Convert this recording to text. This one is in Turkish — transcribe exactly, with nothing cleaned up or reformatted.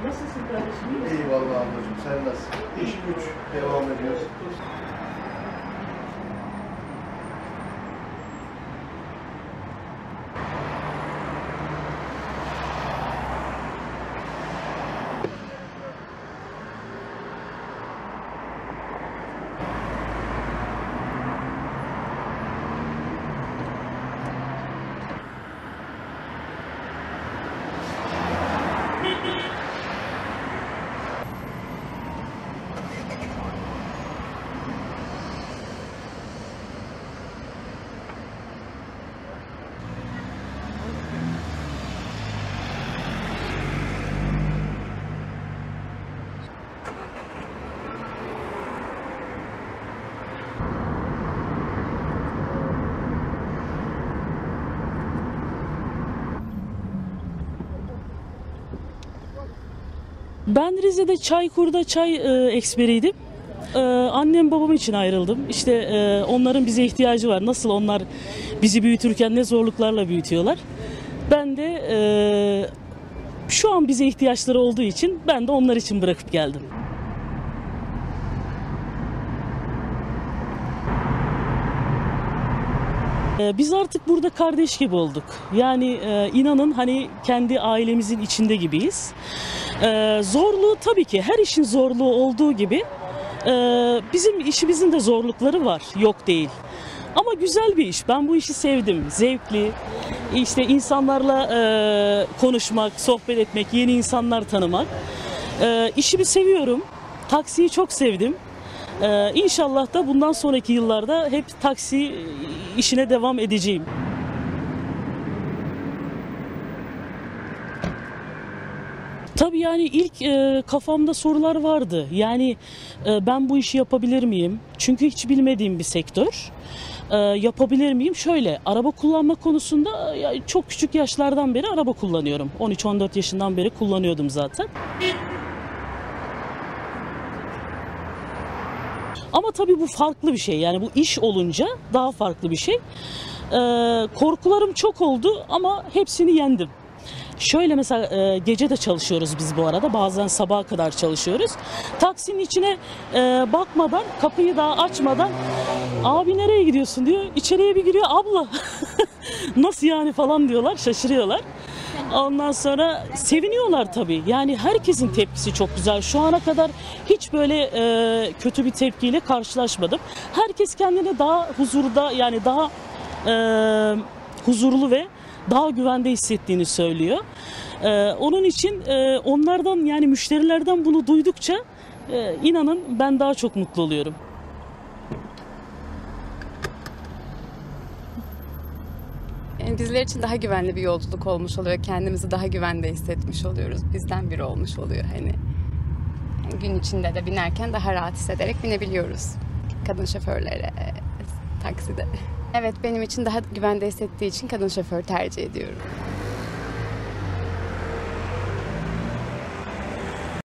Nasılsın kardeşim? İyi vallahi ablacığım, sen nasılsın? İş güç devam ediyor. Ben Rize'de Çaykur'da çay e, eksperiydim. E, annem babam için ayrıldım. İşte e, onların bize ihtiyacı var. Nasıl onlar bizi büyütürken ne zorluklarla büyütüyorlar. Ben de e, şu an bize ihtiyaçları olduğu için ben de onlar için bırakıp geldim. Biz artık burada kardeş gibi olduk. Yani e, inanın hani kendi ailemizin içinde gibiyiz. E, zorluğu tabii ki her işin zorluğu olduğu gibi e, bizim işimizin de zorlukları var. Yok değil. Ama güzel bir iş. Ben bu işi sevdim. Zevkli. İşte insanlarla e, konuşmak, sohbet etmek, yeni insanlar tanımak. E, işimi seviyorum. Taksiyi çok sevdim. Ee, İnşallah da bundan sonraki yıllarda hep taksi işine devam edeceğim. Tabii yani ilk e, kafamda sorular vardı. Yani e, ben bu işi yapabilir miyim? Çünkü hiç bilmediğim bir sektör. E, yapabilir miyim? Şöyle, araba kullanma konusunda ya, çok küçük yaşlardan beri araba kullanıyorum. on üç on dört yaşından beri kullanıyordum zaten. Ama tabii bu farklı bir şey. Yani bu iş olunca daha farklı bir şey. Ee, korkularım çok oldu ama hepsini yendim. Şöyle mesela e, gece de çalışıyoruz biz bu arada. Bazen sabaha kadar çalışıyoruz. Taksinin içine e, bakmadan, kapıyı daha açmadan abi nereye gidiyorsun diyor. İçeriye bir giriyor, abla nasıl yani falan diyorlar, şaşırıyorlar. Ondan sonra seviniyorlar tabii. Yani herkesin tepkisi çok güzel. Şu ana kadar hiç böyle e, kötü bir tepkiyle karşılaşmadım. Herkes kendini daha huzurda, yani daha e, huzurlu ve daha güvende hissettiğini söylüyor. E, onun için e, onlardan, yani müşterilerden bunu duydukça e, inanın ben daha çok mutlu oluyorum. Yani bizler için daha güvenli bir yolculuk olmuş oluyor. Kendimizi daha güvende hissetmiş oluyoruz. Bizden biri olmuş oluyor hani. Yani gün içinde de binerken daha rahat hissederek binebiliyoruz. Kadın şoförlere e, takside. Evet, benim için daha güvende hissettiği için kadın şoför tercih ediyorum.